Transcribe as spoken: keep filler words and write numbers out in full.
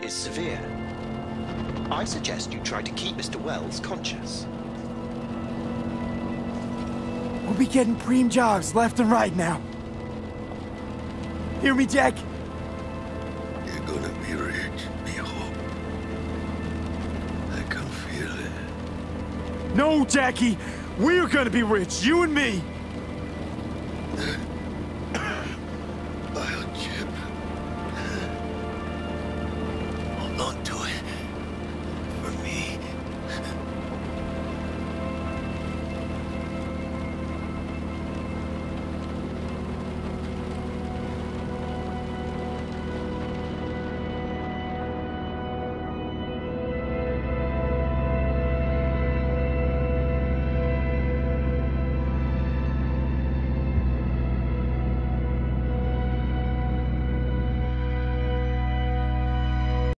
is severe. I suggest you try to keep Mister Wells conscious. We'll be getting preem jobs left and right now. Hear me, Jack? You're gonna be rich, mijo. I can feel it. No, Jackie! We're gonna be rich, you and me!